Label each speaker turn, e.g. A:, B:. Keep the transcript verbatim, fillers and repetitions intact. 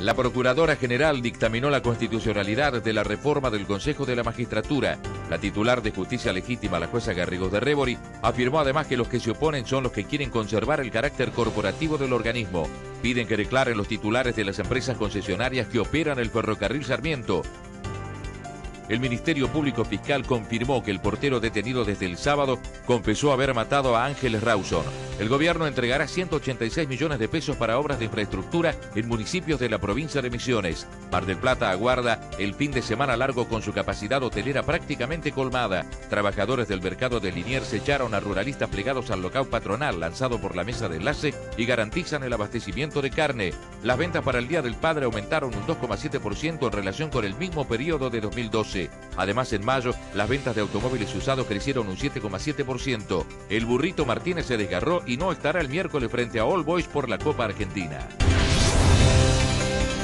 A: La Procuradora General dictaminó la constitucionalidad de la reforma del Consejo de la Magistratura. La titular de Justicia Legítima, la jueza Garrigós de Rébori, afirmó además que los que se oponen son los que quieren conservar el carácter corporativo del organismo. Piden que declaren los titulares de las empresas concesionarias que operan el ferrocarril Sarmiento. El Ministerio Público Fiscal confirmó que el portero detenido desde el sábado confesó haber matado a Ángeles Rawson. El gobierno entregará ciento ochenta y seis millones de pesos para obras de infraestructura en municipios de la provincia de Misiones. Mar del Plata aguarda el fin de semana largo con su capacidad hotelera prácticamente colmada. Trabajadores del mercado de Liniers echaron a ruralistas plegados al lockout patronal lanzado por la mesa de enlace y garantizan el abastecimiento de carne. Las ventas para el Día del Padre aumentaron un dos coma siete por ciento en relación con el mismo periodo de dos mil doce. Además, en mayo, las ventas de automóviles usados crecieron un siete coma siete por ciento. El Burrito Martínez se desgarró y no estará el miércoles frente a All Boys por la Copa Argentina.